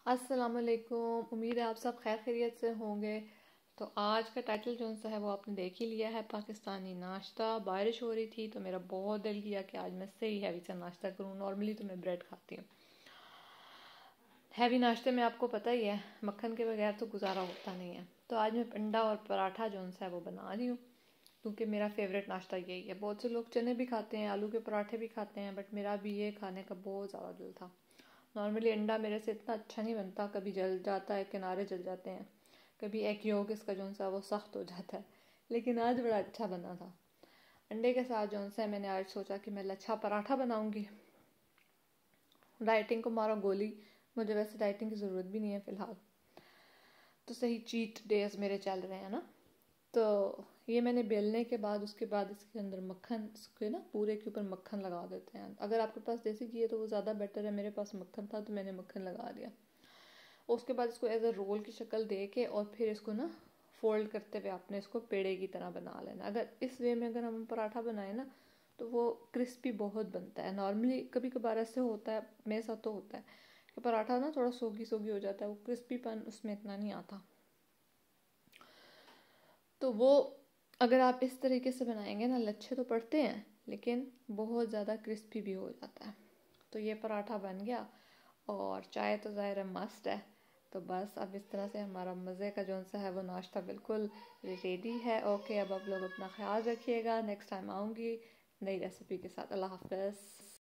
अस्सलामुअलैकुम। उम्मीद है आप सब खैर खैरियत से होंगे। तो आज का टाइटल जो सा है वो आपने देख ही लिया है, पाकिस्तानी नाश्ता। बारिश हो रही थी तो मेरा बहुत दिल किया कि आज मैं सही हैवी सा नाश्ता करूँ। नॉर्मली तो मैं ब्रेड खाती हूँ। हैवी नाश्ते में आपको पता ही है मक्खन के बगैर तो गुजारा होता नहीं है। तो आज मैं अंडा और पराठा जो सा है वो बना रही हूँ, क्योंकि मेरा फेवरेट नाश्ता यही है। बहुत से लोग चने भी खाते हैं, आलू के पराठे भी खाते हैं, बट मेरा भी ये खाने का बहुत ज़्यादा दिल था। नॉर्मली अंडा मेरे से इतना अच्छा नहीं बनता, कभी जल जाता है, किनारे जल जाते हैं, कभी एग योक इसका जो सा वो सख्त हो जाता है, लेकिन आज बड़ा अच्छा बना था। अंडे के साथ जो सा मैंने आज सोचा कि मैं लच्छा पराठा बनाऊंगी। डाइटिंग को मारो गोली, मुझे वैसे डाइटिंग की ज़रूरत भी नहीं है फ़िलहाल, तो सही चीट डेज मेरे चल रहे हैं ना। तो ये मैंने बेलने के बाद उसके बाद इसके अंदर मक्खन, इसके ना पूरे के ऊपर मक्खन लगा देते हैं। अगर आपके पास देसी घी है तो वो ज़्यादा बेटर है। मेरे पास मक्खन था तो मैंने मक्खन लगा दिया। उसके बाद इसको एज अ रोल की शक्ल दे के और फिर इसको ना फोल्ड करते हुए आपने इसको पेड़े की तरह बना लेना। अगर इस वे में अगर हम पराठा बनाए ना तो वो क्रिस्पी बहुत बनता है। नॉर्मली कभी कभार ऐसे होता है, मेरे साथ तो होता है कि पराठा ना थोड़ा सोगी सोगी हो जाता है, वो क्रिस्पीपन उसमें इतना नहीं आता। तो वो अगर आप इस तरीके से बनाएंगे ना, लच्छे तो पड़ते हैं लेकिन बहुत ज़्यादा क्रिस्पी भी हो जाता है। तो ये पराठा बन गया और चाय तो ज़ाहिर है मस्ट है। तो बस अब इस तरह से हमारा मज़े का जो सा है वो नाश्ता बिल्कुल रेडी है। ओके, अब आप लोग अपना ख्याल रखिएगा। नेक्स्ट टाइम आऊँगी नई रेसिपी के साथ। अल्लाह हाफ़िज़।